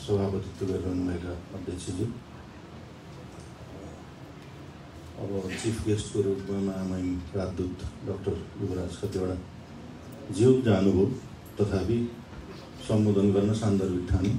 सभापतित्व गरिरहनुभएका अध्यक्षज्यू, अब चिफ गेस्टको रूपमा महामहिम राजदूत डाक्टर युवराज खतिवडा ज्यू जानुभयो, तथापि सम्बोधन गर्न सान्दर्भिक ठानी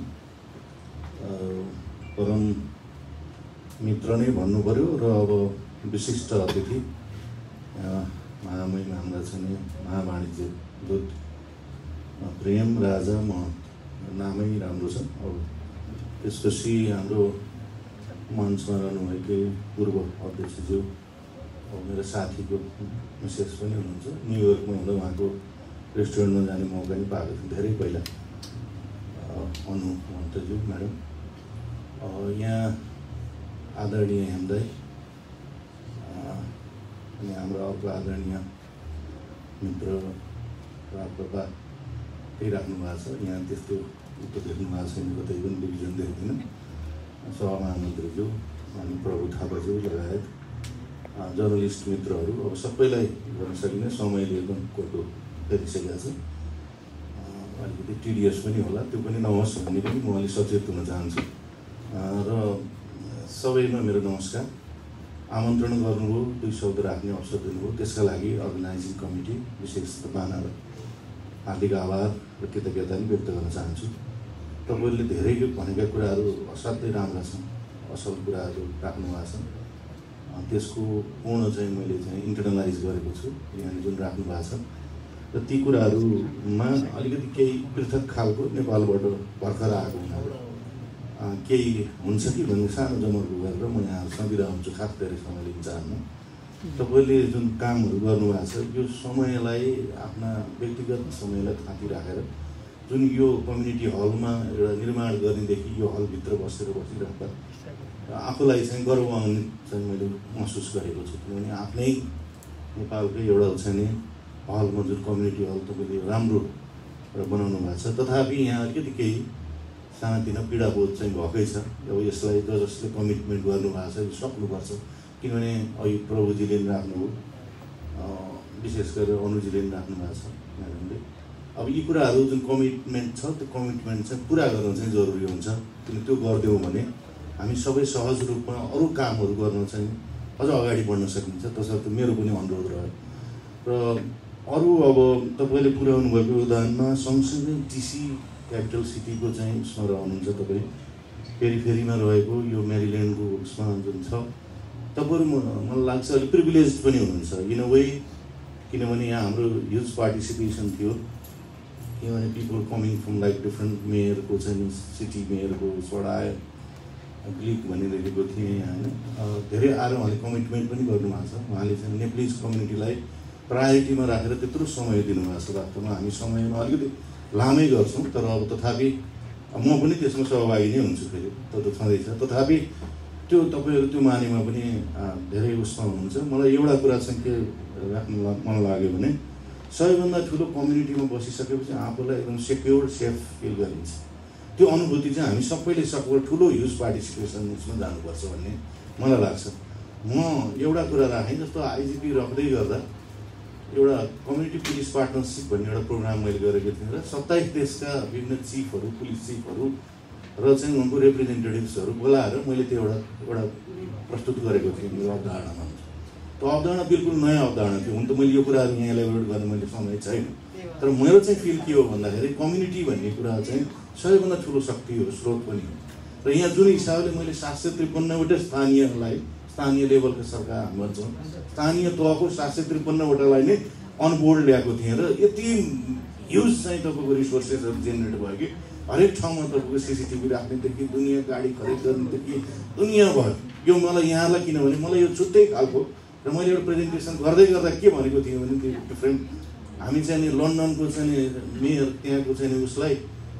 परम मित्र नै भन्नु पर्यो र अब विशिष्ट अतिथि महामहिम हाम्रा चाहिँ महावाणिज्य दूत प्रेम राजा महत, नामै राम्रो छ। अब त्यसपछि हाम्रो मञ्चमा रहनुभएकै पूर्व अध्यक्षज्यू, अब मेरो साथीको मिसेस पनि हुनुहुन्छ, न्युयोर्कमा हुँदा उहाँको रेस्टुरेन्टमा जाने मौका पनि पाएको थियो धेरै पहिला, अनु महन्तज्यू म्याडम, यहाँ आदरणीय हेमदाई, अनि हाम्रो अर्को आदरणीय मित्र राप्रपा राख्नु भएको छ। यहाँ त्यस्तो उत्तर देख्नु भएको छैन, कतै पनि डिभिजन देख्दैन। सहमहामन्त्रीज्यू अनि प्रभु थापाज्यू लगायत जर्नलिस्ट मित्रहरू, अब सबैलाई गर्न सकिने समयले एकदम कोटो फेरिसकेको छ, अलिकति टिडिएस पनि होला, त्यो पनि नहोस् भन्ने पनि म अलिक सचेत हुन चाहन्छु। र सबैमा मेरो नमस्कार। आमन्त्रण गर्नुभयो, 2 शब्द राख्ने अवसर दिनुभयो, त्यसका लागि अर्गनाइजिङ कमिटी विशेष तपाईँलाई हार्दिक आभार र कृतज्ञता पनि व्यक्त गर्न चाहन्छु। तपाईँहरूले धेरै भनेका कुराहरू असाध्यै राम्रा छन्, असल कुराहरू राख्नु भएको छ, त्यसको पूर्ण चाहिँ मैले चाहिँ इन्टरनलाइज गरेको छु यहाँले जुन राख्नु भएको छ। र ती कुराहरूमा अलिकति केही पृथक खालको नेपालबाट भर्खर आएको हुनाले केही हुन्छ कि भन्ने सानो जमर्को गरेर म यहाँ सबिरा हुन्छु, खास धेरै समय लिन चाहन्न। तपाईँले जुन कामहरू गर्नुभएको छ, यो समयलाई आफ्ना व्यक्तिगत समयलाई थाँती राखेर जुन यो कम्युनिटी हलमा एउटा निर्माण गर्नेदेखि यो हलभित्र बसिराख्दा आफूलाई चाहिँ गर्वान्वित चाहिँ मैले महसुस गरेको छु, किनभने आफ्नै नेपालकै एउटा चाहिँ हलमा जुन कम्युनिटी हल तपाईँले राम्रो बनाउनु भएको छ, तथापि यहाँ अलिकति केही सानातिना पीडाबोध चाहिँ भएकै छ। अब यसलाई जसले कमिटमेन्ट गर्नुभएको छ यो सक्नुपर्छ, किनभने अहिले प्रभुजीले पनि राख्नुभयो, विशेष गरेर अनुजीले पनि राख्नु भएको छ म्याडमले। अब यी कुराहरू जुन कमिटमेन्ट छ, त्यो कमिटमेन्ट चाहिँ पुरा गर्न चाहिँ जरुरी हुन्छ, किन त्यो गरिदियौँ भने हामी सबै सहज रूपमा अरू कामहरू गर्न चाहिँ अझ अगाडि बढ्न सकिन्छ। तसर्थ मेरो पनि अनुरोध रह्यो। र अरू अब तपाईँले पुर्याउनु भएको योगदानमा सँगसँगै टिसी क्यापिटल सिटीको चाहिँ उसमा रहनुहुन्छ, तपाईँ पेरिफेरीमा रहेको यो मेरील्यान्डको उसमा जुन छ, तपाईँहरू मलाई लाग्छ अलिक प्रिभिलेज पनि हुनुहुन्छ इन अ वे, किनभने यहाँ हाम्रो ह्युज पार्टिसिपेसन थियो, किनभने people coming from like different मेयरको चाहिँ सिटी मेयरको उसबाट आयो, क्लिक भनिरहेको थिएँ यहाँ होइन, धेरै आएर उहाँले कमिटमेन्ट पनि गर्नुभएको छ। उहाँले चाहिँ नेप्लिज कम्युनिटीलाई प्रायोरिटीमा राखेर त्यत्रो समय दिनुभएको छ। वास्तवमा हामी समयमा अलिकति लामै गर्छौँ, तर अब तथापि म पनि त्यसमा सहभागी नै हुन्छु, फेरि त्यो त छँदैछ। तथापि त्यो तपाईँहरू त्यो मानेमा पनि धेरै उसमा हुनुहुन्छ। मलाई एउटा कुरा चाहिँ के राख्नु मन लाग्यो भने सबैभन्दा ठुलो कम्युनिटीमा बसिसकेपछि आफूलाई एकदम सेक्योर सेफ फिल गरिन्छ। त्यो अनुभूति चाहिँ हामी सबैले सकेर ठुलो ह्युज पार्टिसिपेसन उसमा जानुपर्छ भन्ने मलाई लाग्छ। म एउटा कुरा राखेँ, जस्तो आइजिपी राख्दै गर्दा एउटा कम्युनिटी पुलिस पार्टनरसिप भन्ने एउटा प्रोग्राम मैले गरेको थिएँ र 27 देशका विभिन्न चिफहरू, पुलिस चिफहरू र चाहिँ उनको रिप्रेजेन्टेटिभ्सहरू बोलाएर मैले त्यो एउटा प्रस्तुत गरेको थिएँ मेरो अवधारणामा। त्यो अवधारणा बिल्कुल नयाँ अवधारणा थियो। हुन त मैले यो कुराहरू यहाँ एलाबोरेट गर्ने मैले समय छैन, तर मेरो चाहिँ फिल के हो भन्दाखेरि कम्युनिटी भन्ने कुरा चाहिँ सबैभन्दा ठुलो शक्ति हो, स्रोत पनि हो। र यहाँ जुन हिसाबले मैले 753वटै स्थानीय लेभलको सरकार हाम्रो छ, स्थानीय तहको 753वटालाई नै अनबोर्ड ल्याएको थिएँ र यति ह्युज चाहिँ तपाईँको रिसोर्सेसहरू जेनेरेट भयो कि हरेक ठाउँमा तपाईँको सिसिटिभी राख्नेदेखि दुनियाँ गाडी खरिद गर्नेदेखि दुनियाँभर यो मलाई यहाँलाई, किनभने मलाई यो छुट्टै खालको र मैले एउटा प्रेजेन्टेसन गर्दै गर्दा के भनेको थिएँ भने त्यो डिफ्रेन्ट हामी चाहिँ नि लन्डनको चाहिँ मेयर त्यहाँको चाहिँ उसलाई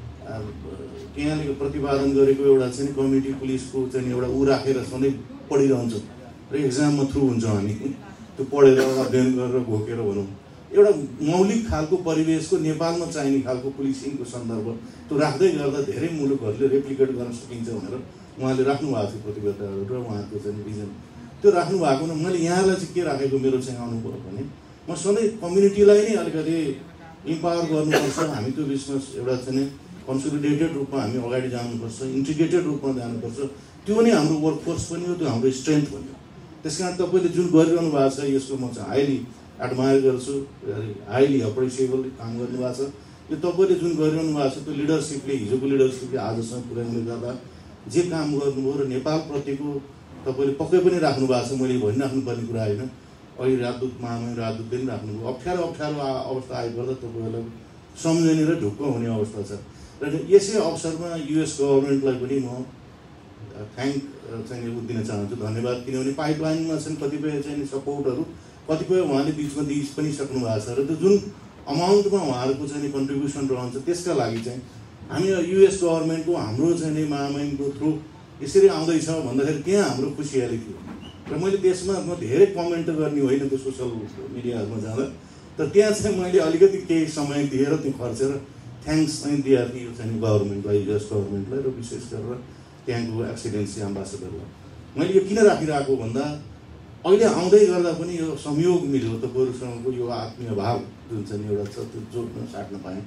त्यहाँले प्रतिपादन गरेको एउटा चाहिँ कम्युनिटी पुलिसको चाहिँ एउटा ऊ राखेर सधैँ पढिरहन्छौँ र एक्जाममा थ्रु हुन्छौँ हामी, त्यो पढेर अध्ययन गरेर घोकेर भनौँ। एउटा मौलिक खालको परिवेशको नेपालमा चाहिने खालको पुलिसिङको सन्दर्भ त्यो राख्दै गर्दा धेरै मुलुकहरूले रेप्लिकेट गर्न सकिन्छ भनेर उहाँले राख्नु भएको थियो प्रतिबद्धताहरू र उहाँको चाहिँ भिजन त्यो राख्नु भएको। मैले यहाँलाई चाहिँ के राखेको मेरो चाहिँ अनुभव भने म सधैँ कम्युनिटीलाई नै अलिकति इम्पावर गर्नुपर्छ, हामी त्यो बिचमा एउटा चाहिँ कन्सोलिडेटेड रूपमा हामी अगाडि जानुपर्छ, इन्टिग्रेटेड रूपमा जानुपर्छ। त्यो नै हाम्रो वर्कफोर्स पनि हो, त्यो हाम्रो स्ट्रेन्थ पनि हो। त्यसकारण तपाईँले जुन गरिरहनु भएको छ यसको म चाहिँ हाइली एडमायर गर्छु, हाइली अप्रिसिएबल काम गर्नुभएको छ। यो तपाईँले जुन गरिरहनु भएको छ त्यो लिडरसिपले, हिजोको लिडरसिपले आजसम्म पुर्याउने गर्दा जे काम गर्नुभयो र नेपालप्रतिको तपाईँले पक्कै पनि राख्नु भएको छ, मैले भनिराख्नुपर्ने कुरा होइन। अहिले राजदूत महामहिम राजदूतले पनि राख्नुभयो। अप्ठ्यारो अवस्था आइपर्दा तपाईँहरूलाई सम्झने र ढुक्क हुने अवस्था छ। र यसै अवसरमा युएस गभर्मेन्टलाई पनि म थ्याङ्क चाहिँ दिन चाहन्छु, धन्यवाद। किनभने पाइपलाइनमा चाहिँ कतिपय चाहिँ सपोर्टहरू कतिपय उहाँले बिचमा दिइ पनि सक्नु भएको छ र त्यो जुन अमाउन्टमा उहाँहरूको चाहिँ कन्ट्रिब्युसन रहन्छ त्यसका लागि चाहिँ हामी युएस गभर्मेन्टको हाम्रो चाहिँ महामहिमको थ्रु यसरी आउँदैछ भन्दाखेरि त्यहाँ हाम्रो खुसियाली थियो। र मैले त्यसमा म धेरै कमेन्ट गर्ने होइन त्यो सोसल मिडियाहरूमा जाँदा, तर त्यहाँ चाहिँ मैले अलिकति केही समय दिएर त्यो खर्चेर थ्याङ्क्स चाहिँ दिएको थियो चाहिँ गभर्मेन्टलाई, युएस गभर्मेन्टलाई र विशेष गरेर त्यहाँको एक्सिडेन्सी एम्बासेडरलाई। मैले यो किन राखिरहेको भन्दा अहिले आउँदै गर्दा पनि यो संयोग मिल्यो, तपाईँहरूसँगको यो आत्मीय भाव जुन चाहिँ एउटा छ त्यो जोड्न साट्न पाएँ।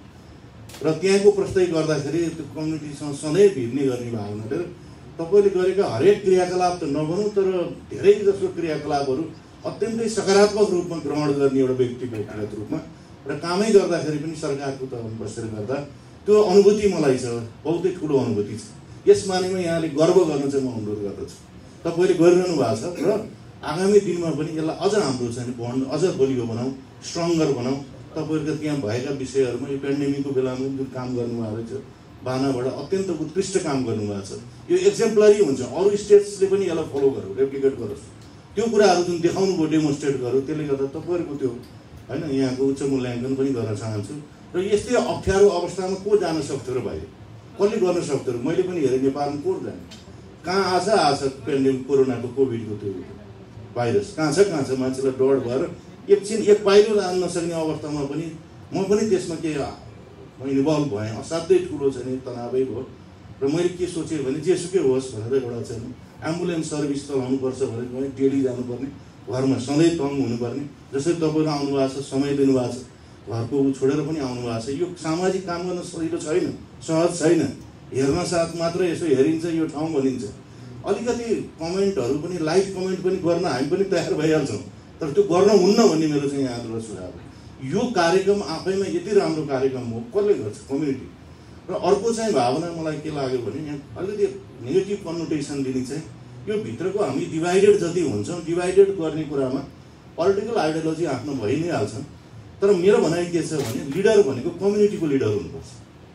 र त्यहाँको प्रस्तै गर्दाखेरि त्यो कम्युनिटीसँग सधैँ भिड्ने गर्ने भावनाले तपाईँले गरेका हरेक क्रियाकलाप त नभनौँ तर धेरै जसो क्रियाकलापहरू अत्यन्तै सकारात्मक रूपमा ग्रहण गर्ने एउटा व्यक्तिको व्यक्तिगत रूपमा र कामै गर्दाखेरि पनि सरकारको तहमा बसेर गर्दा त्यो अनुभूति मलाई छ, बहुतै ठुलो अनुभूति छ। यस मानेमा यहाँले गर्व गर्न चाहिँ म अनुरोध गर्दछु। तपाईँले गरिरहनु भएको छ र आगामी दिनमा पनि यसलाई अझ हाम्रो चाहिँ बन्ड अझ बलियो बनाऊ, स्ट्रङ्गर बनाऊ। तपाईँहरूको त्यहाँ भएका विषयहरूमा यो पेन्डेमिकको बेलामा जुन काम गर्नुभएको रहेछ बानाबाट अत्यन्त उत्कृष्ट काम गर्नुभएको छ। यो एक्जेम्पलरी हुन्छ, अरू स्टेट्सले पनि यसलाई फलो गरौँ, रेप्लिकेट गरोस्। त्यो कुराहरू जुन देखाउनु भयो, डेमोन्स्ट्रेट गरौँ, त्यसले गर्दा तपाईँहरूको त्यो होइन यहाँको उच्च मूल्याङ्कन पनि गर्न चाहन्छु। र यस्तै अप्ठ्यारो अवस्थामा को जान सक्थ्यो र बाहिर, कसले गर्न सक्थ्यो र? मैले पनि हेरेँ नेपालमा को जाने, कहाँ आछ पेन्डेमिक कोरोनाको कोभिडको त्यो भाइरस कहाँ छ मान्छेलाई डर भएर एकछिन एक पाइलो लान नसक्ने अवस्थामा पनि म पनि त्यसमा के इन्भल्भ भएँ। असाध्यै ठुलो चाहिँ तनावै भयो र मैले के सोचेँ भने जेसुकै होस् भनेर एउटा चाहिँ एम्बुलेन्स सर्भिस चलाउनुपर्छ भनेर मैले डेली जानुपर्ने, घरमा सधैँ तङ हुनुपर्ने। जसरी तपाईँहरू आउनुभएको छ, समय दिनुभएको छ, घरको छोडेर पनि आउनुभएको छ। यो सामाजिक काम गर्न सजिलो छैन, सहज छैन। हेर्न साथ मात्र यसो हेरिन्छ, यो ठाउँ भनिन्छ। अलिकति कमेन्टहरू पनि लाइभ कमेन्ट पनि गर्न हामी पनि तयार भइहाल्छौँ, तर त्यो गर्न हुन्न भन्ने मेरो चाहिँ यहाँबाट सुझाव। यो कार्यक्रम आफैमा यति राम्रो कार्यक्रम हो, कसले गर्छ? कम्युनिटी। र अर्को चाहिँ भावना मलाई के लाग्यो भने यहाँ अलिकति नेगेटिभ कन्नोटेसन दिने चाहिँ यो भित्रको हामी डिभाइडेड जति हुन्छौँ, डिभाइडेड गर्ने कुरामा पोलिटिकल आइडियोलोजी आफ्नो भइ नै हाल्छ। तर मेरो भनाइ के छ भने लिडर भनेको कम्युनिटीको लिडर हुनुपर्छ।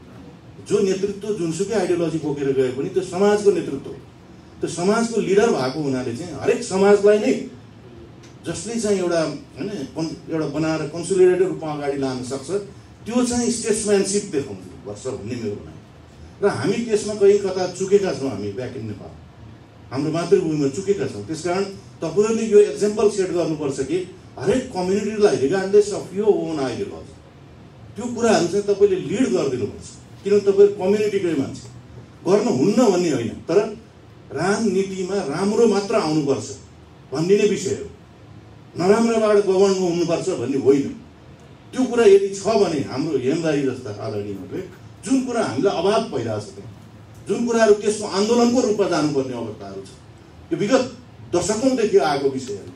जो नेतृत्व जुनसुकै आइडियोलोजी बोकेर गए पनि त्यो समाजको नेतृत्व, त्यो समाजको लिडर भएको हुनाले चाहिँ हरेक समाजलाई नै जसले चाहिँ एउटा होइन एउटा बनाएर कन्सोलिडेटेड रूपमा अगाडि लान सक्छ त्यो चाहिँ स्टेट्सम्यानसिप देखाउनु पर्छ भन्ने मेरो भनाइ। र हामी त्यसमा कहीँ कता चुकेका छौँ, हामी ब्याक इन नेपाल हाम्रो मातृभूमिमा चुकेका छौँ। त्यसकारण तपाईँहरूले यो एक्जाम्पल सेट गर्नुपर्छ कि हरेक कम्युनिटीलाई रिगार्डलेस अफ यो ओन आइडियोलोजी त्यो कुराहरू चाहिँ तपाईँले लिड गरिदिनुपर्छ। किनभने तपाईँ कम्युनिटीकै मान्छे, गर्नुहुन्न भन्ने होइन, तर राजनीतिमा राम्रो मात्र आउनुपर्छ भन्ने नै विषय हो। नराम्रोबाट गभर्न हुनुपर्छ भन्ने होइन। त्यो कुरा यदि छ भने हाम्रो हेमदाई जस्ता आदरणीहरूले जुन कुरा हामीलाई अभाव भइरहेको छ, जुन कुराहरू त्यसको आन्दोलनको रूपमा जानुपर्ने अवस्थाहरू छ, यो विगत दशकौँदेखि आएको विषयहरू,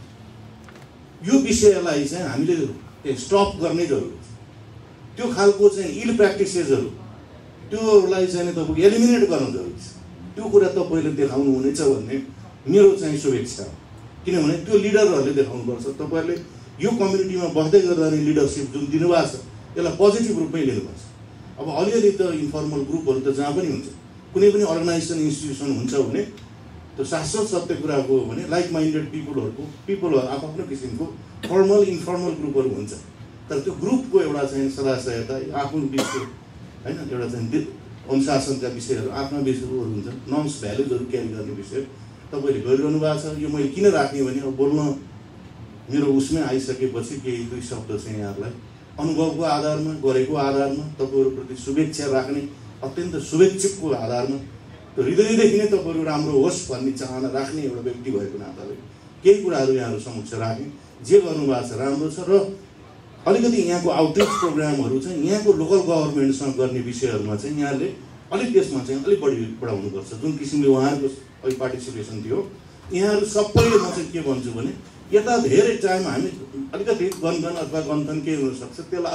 यो विषयलाई चाहिँ हामीले स्टप गर्ने जरुरी छ। त्यो खालको चाहिँ इल प्र्याक्टिसेसहरू त्योलाई चाहिँ तपाईँको एलिमिनेट गर्न जरुरी छ। त्यो कुरा तपाईँले देखाउनु हुनेछ भन्ने मेरो चाहिँ शुभेच्छा हो। किनभने त्यो लिडरहरूले देखाउनुपर्छ। तपाईँहरूले यो कम्युनिटीमा बस्दै गर्दा लिडरसिप जुन दिनुभएको छ यसलाई पोजिटिभ रूपमै लिनुपर्छ। अब अलिअलि त इन्फर्मल ग्रुपहरू त जहाँ पनि हुन्छ, कुनै पनि अर्गनाइजेसन इन्स्टिट्युसन हुन्छ भने त्यो शाश्वत सत्य कुराको हो भने लाइक माइन्डेड पिपलहरू आफ्नो किसिमको फर्मल इन्फर्मल ग्रुपहरू हुन्छ। तर त्यो ग्रुपको एउटा चाहिँ सदाशयता आफ्नो बिचको होइन एउटा चाहिँ अनुशासनका विषयहरू आफ्ना विषयहरू हुन्छ, नर्म्स भ्यालुजहरू क्यारी गर्ने विषय तपाईँले गरिरहनु भएको छ। यो मैले किन राखेँ भने अब बोल्न मेरो उसमै आइसकेपछि केही दुई शब्द चाहिँ यहाँहरूलाई अनुभवको आधारमा गरेको आधारमा तपाईँहरूप्रति शुभेच्छा राख्ने अत्यन्त शुभेच्छुकको आधारमा त्यो हृदयदेखि नै तपाईँहरू राम्रो होस् भन्ने चाहना राख्ने एउटा व्यक्ति भएको नाताले केही कुराहरू यहाँहरू समक्ष राखेँ। जे गर्नुभएको छ राम्रो छ र अलिकति यहाँको आउटरिच प्रोग्रामहरू चाहिँ यहाँको लोकल गभर्मेन्टसँग गर्ने विषयहरूमा चाहिँ यहाँले अलिक त्यसमा चाहिँ अलिक बढी बढाउनुपर्छ। जुन किसिमले उहाँहरूको अहिले पार्टिसिपेसन थियो, यहाँहरू सबैले म चाहिँ के भन्छु भने यता धेरै टाइम हामी अलिकति गनगन अथवा गन्थन के हुनसक्छ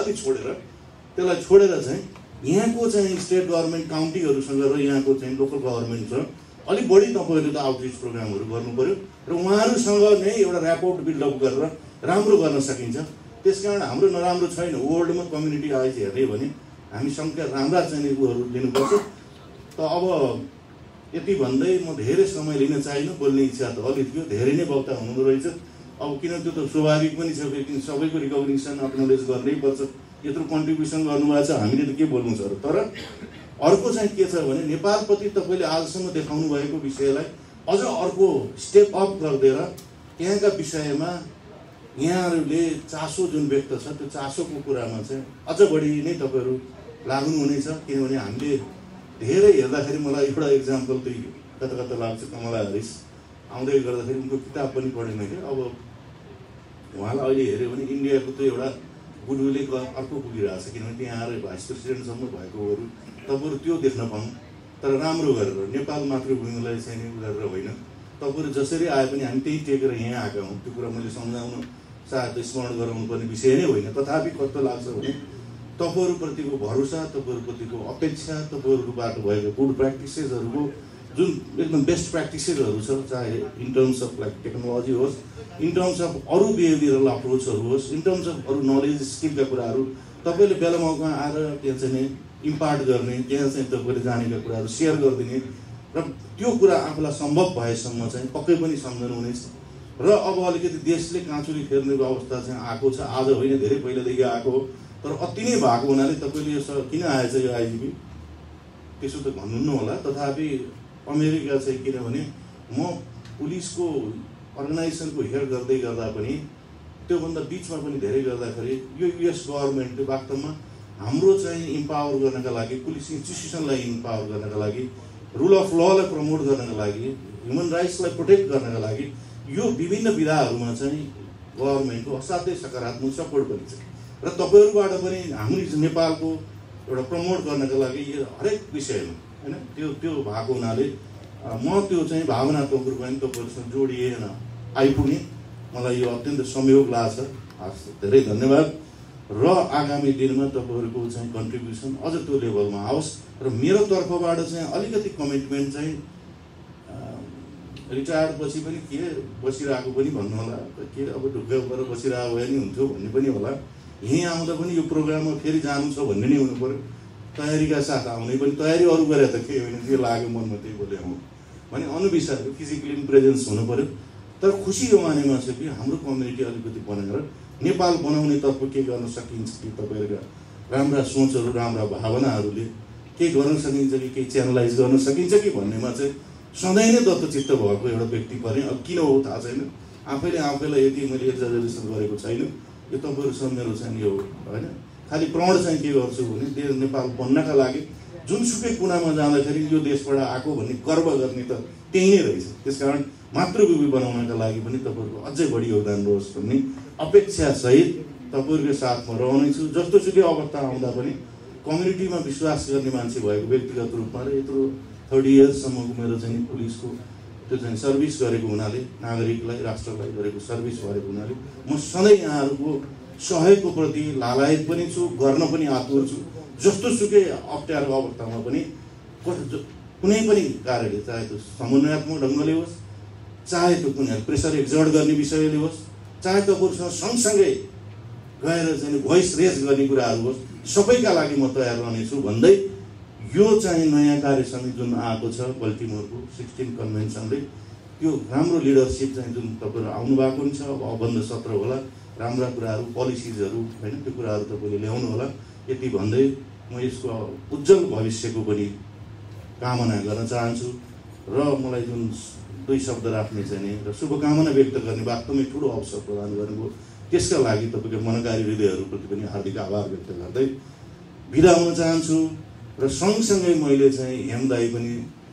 त्यसलाई छोडेर चाहिँ यहाँको चाहिँ स्टेट गभर्मेन्ट काउन्टीहरूसँग र यहाँको चाहिँ लोकल गभर्मेन्टसँग अलिक बढी तपाईँहरूले त आउटरिच प्रोग्रामहरू गर्नु पऱ्यो र उहाँहरूसँग नै एउटा ऱ्यापोर्ट बिल्डअप गरेर राम्रो गर्न सकिन्छ। त्यसकारण हाम्रो नराम्रो छैन, वर्ल्डमा कम्युनिटी आइज हेर्ने भने हामी सङ्ख्या राम्रा चाहिँ उहरू लिनुपर्छ। त अब यति भन्दै म धेरै समय लिन चाहिनँ, बोल्ने इच्छा त अलिक थियो, धेरै नै वक्ता हुनुहुँदो रहेछ। अब किन त्यो त स्वाभाविक पनि छ, किन सबैको रिकग्निसन एक्नोलेज गर्नै पर्छ। यत्रो कन्ट्रिब्युसन गर्नुभएको छ, हामीले त के बोल्नु छ र। तर अर्को चाहिँ के छ भने नेपालप्रति तपाईँले आजसम्म देखाउनु भएको विषयलाई अझ अर्को स्टेप अप गरिदिएर त्यहाँका विषयमा यहाँहरूले चासो जुन व्यक्त छ त्यो चासोको कुरामा चाहिँ अझ बढी नै तपाईँहरू लाग्नुहुनेछ। किनभने हामीले धेरै हेर्दाखेरि मलाई एउटा इक्जाम्पल त्यही कता कता लाग्छ, कमला हरिस आउँदै गर्दाखेरि उनको किताब पनि पढेन क्या। अब उहाँलाई अहिले हेऱ्यो भने इन्डियाको त एउटा गुडविलै अर्को पुगिरहेको छ, किनभने त्यहाँ आएर भाइस प्रेसिडेन्टसम्म भएकोहरू तपाईँहरू त्यो देख्न पाऊँ। तर राम्रो गरेर नेपाल मातृभूमिलाई चाहिँ गरेर होइन, तपाईँहरू जसरी आए पनि हामी त्यही टेकेर यहाँ आएका हौँ। त्यो कुरा मैले सम्झाउन सायद स्मरण गराउनु पर्ने विषय नै होइन। तथापि कस्तो लाग्छ भने तपाईँहरूप्रतिको भरोसा, तपाईँहरूप्रतिको अपेक्षा, तपाईँहरूबाट भएको गुड प्र्याक्टिसेसहरूको जुन एकदम बेस्ट प्र्याक्टिसेसहरू छ, चाहे in terms of like technology होस्, इन टर्म्स अफ अरू बिहेभियरल अप्रोचहरू होस्, इन टर्म्स अफ अरू नलेज स्किलका कुराहरू तपाईँले बेला मौका आएर त्यहाँ चाहिँ इम्पार्ट गर्ने, त्यहाँ चाहिँ तपाईँले जानेका कुराहरू सेयर गरिदिने र त्यो कुरा आफूलाई सम्भव भएसम्म चाहिँ पक्कै पनि सम्झनुहुनेछ। र अब अलिकति देशले काँचुली फेर्नेको अवस्था चाहिँ आएको छ, आज होइन धेरै पहिलादेखि आएको हो। तर अति नै भएको हुनाले तपाईँले यो किन आएछ यो आइजिपी त्यसो त भन्नुहुन्न होला। तथापि अमेरिका चाहिँ किनभने म पुलिसको अर्गनाइजेसनको हेड गर्दै गर्दा पनि त्योभन्दा बिचमा पनि धेरै गर्दाखेरि यो युएस गभर्मेन्टले वास्तवमा हाम्रो चाहिँ इम्पावर गर्नका लागि, पुलिस इन्स्टिट्युसनलाई इम्पावर गर्नका लागि, रुल अफ ललाई प्रमोट गर्नका लागि, ह्युमन राइट्सलाई प्रोटेक्ट गर्नका लागि यो विभिन्न विधाहरूमा चाहिँ गभर्मेन्टको असाध्यै सकारात्मक सपोर्ट पनि छ। र तपाईँहरूबाट पनि हामी नेपालको एउटा प्रमोट गर्नका लागि यो हरेक विषयमा होइन त्यो भएको हुनाले म त्यो चाहिँ भावनात्मक रूपमा पनि तपाईँहरूसँग जोडिएन आइपुग्ने मलाई यो अत्यन्त संयोग लाग्छ। धेरै धन्यवाद। र आगामी दिनमा तपाईँहरूको चाहिँ कन्ट्रिब्युसन अझ त्यो लेभलमा आओस्। र मेरो तर्फबाट चाहिँ अलिकति कमिटमेन्ट चाहिँ रिटायर्ड पछि पनि के बसिरहेको पनि भन्नु होला, के अब ढुक्क गरेर बसिरहेको भए नि हुन्थ्यो भन्ने पनि होला। यहीँ आउँदा पनि यो प्रोग्राममा फेरि जानु छ भन्ने नै हुनु पऱ्यो, तयारीका साथ आउने पनि। तयारी अरू गरे त के होइन, के लाग्यो मनमा त्यही बोले आउँ भने अनुविषय फिजिकली प्रेजेन्स हुनु पऱ्यो। तर खुसी यो मानेमा छ कि हाम्रो कम्युनिटी अलिकति बनाएर नेपाल बनाउनेतर्फ के गर्न सकिन्छ कि तपाईँहरूका राम्रा सोचहरू, राम्रा भावनाहरूले केही गर्न सकिन्छ कि केही च्यानलाइज गर्न सकिन्छ कि भन्नेमा चाहिँ सधैँ नै दत्तचित्त भएको एउटा व्यक्ति परे। अब किन हो थाहा छैन, आफैलाई यति मैले एक्जाजरेसन गरेको छैन। यो तपाईँहरूसँग मेरो चाहिँ यो होइन खालि प्रण चाहिँ के गर्छु भने देश नेपाल बन्नका लागि जुनसुकै कुनामा जाँदाखेरि यो देशबाट आएको भन्ने गर्व गर्ने त त्यही नै रहेछ। त्यसकारण मातृभूमि बनाउनका लागि पनि तपाईँहरूको अझै बढी योगदान रहोस् भन्ने अपेक्षासहित तपाईँहरूको साथमा रहनेछु। जस्तोसुकै अवस्था आउँदा पनि कम्युनिटीमा विश्वास गर्ने मान्छे भएको व्यक्तिगत रूपमा र यत्रो 30 इयर्ससम्मको मेरो चाहिँ पुलिसको त्यो चाहिँ सर्भिस गरेको हुनाले, नागरिकलाई राष्ट्रलाई गरेको सर्भिस गरेको हुनाले म सधैँ यहाँहरूको सहयोगको प्रति लालायत पनि छु, गर्न पनि आतुर छु। जस्तोसुकै अप्ठ्यारो अवस्थामा पनि कुनै पनि कार्यले, चाहे त्यो समन्वयात्मक ढङ्गले होस्, चाहे त्यो कुनै प्रेसर एक्जर्ट गर्ने विषयले होस्, चाहे तपाईँहरूसँग सँगसँगै गएर चाहिँ भोइस रेज गर्ने कुराहरू होस्, सबैका लागि म तयार रहनेछु भन्दै यो चाहिँ नयाँ कार्य समिति जुन आएको छ बल्टिमोरको 16 कन्भेन्सनले, त्यो राम्रो लिडरसिप चाहिँ जुन तपाईँहरू आउनु भएको हुन्छ, अब अबन्ध सत्र होला, राम्रा कुराहरू, पोलिसिजहरू होइन त्यो कुराहरू तपाईँले ल्याउनु होला। यति भन्दै म यसको उज्जवल भविष्यको पनि कामना गर्न चाहन्छु। र मलाई जुन 2 शब्द राख्ने चाहिँ र शुभकामना व्यक्त गर्ने वास्तवमै ठुलो अवसर प्रदान गर्नुभयो, त्यसका लागि तपाईँको मनकारी हृदयहरूप्रति पनि हार्दिक आभार व्यक्त गर्दै बिदा हुन चाहन्छु। र सँगसँगै मैले चाहिँ हेमदाई पनि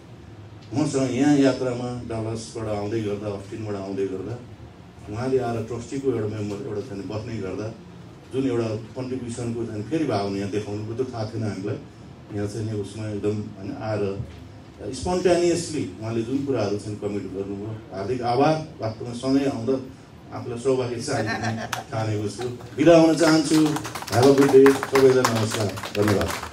मसँग यहाँ यात्रामा डलसबाट आउँदै गर्दा, अस्टिनबाट आउँदै गर्दा उहाँले आएर ट्रस्टीको एउटा मेम्बर एउटा चाहिँ बस्नै गर्दा जुन एउटा कन्ट्रिब्युसनको चाहिँ फेरि भावना यहाँ देखाउनु पर्यो त्यो थाहा थिएन हामीलाई। यहाँ चाहिँ नि उसमा एकदम होइन आएर स्पोन्टेनियसली उहाँले जुन कुराहरू चाहिँ कमिट गर्नुभयो, हार्दिक आभार। वास्तवमा सँगै आउँदा आफूलाई सौभाग्य चाहिँ ठानेको छु। बिदा हुन चाहन्छु। ह्याभ अ गुड डे सबैजना। नमस्कार, धन्यवाद।